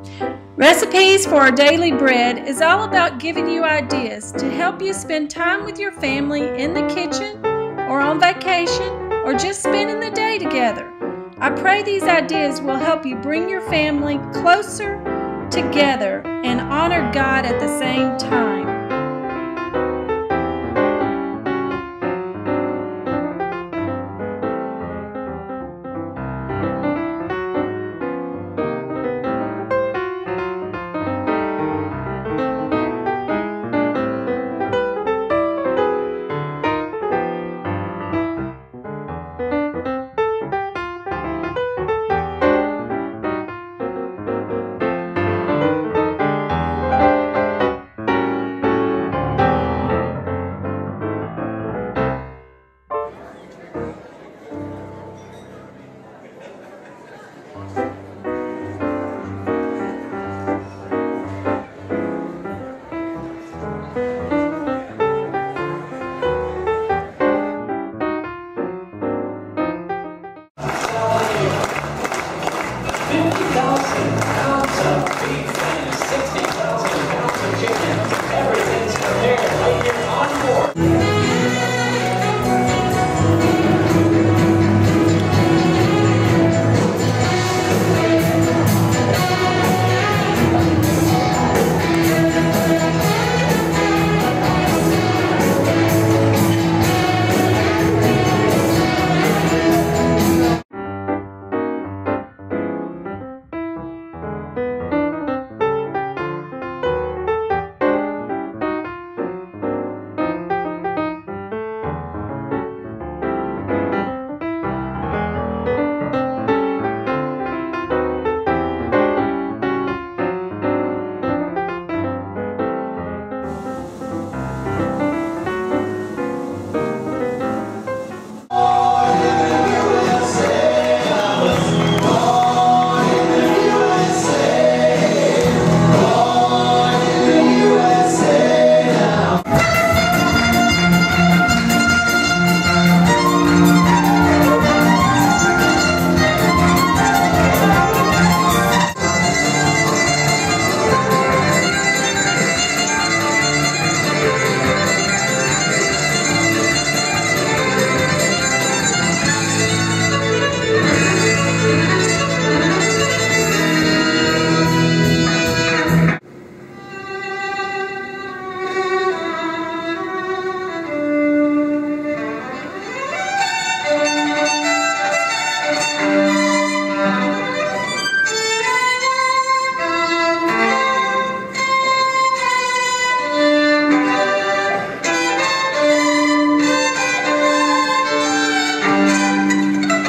Recipes for Our Daily Bread is all about giving you ideas to help you spend time with your family in the kitchen or on vacation or just spending the day together. I pray these ideas will help you bring your family closer together and honor God at the same time.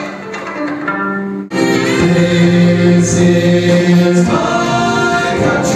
This is my country.